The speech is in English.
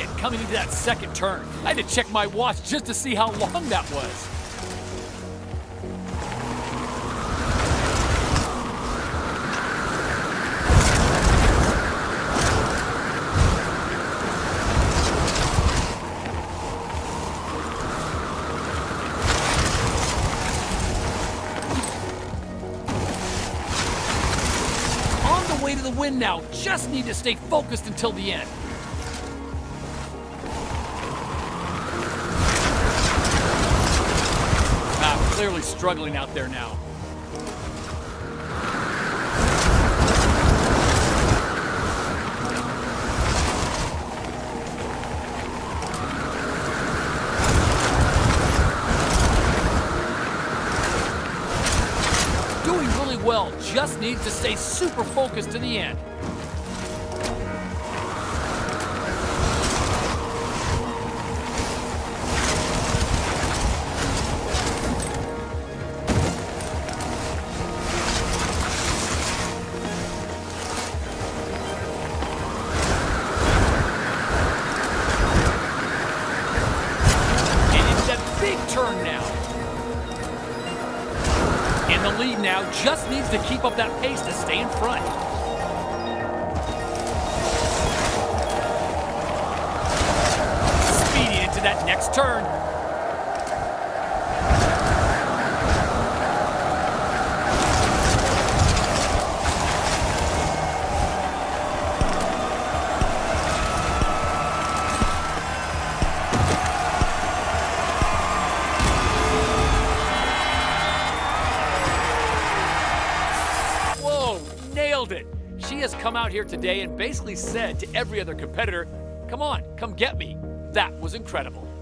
quiet coming into that second turn. I had to check my watch just to see how long that was. Way to the win now. Just need to stay focused until the end. Clearly struggling out there now. Doing really well, just needs to stay super focused to the end. And it's that big turn now. In the lead now, just needs to keep up that pace to stay in front. Speeding into that next turn. Nailed it. She has come out here today and basically said to every other competitor, come on, come get me. That was incredible.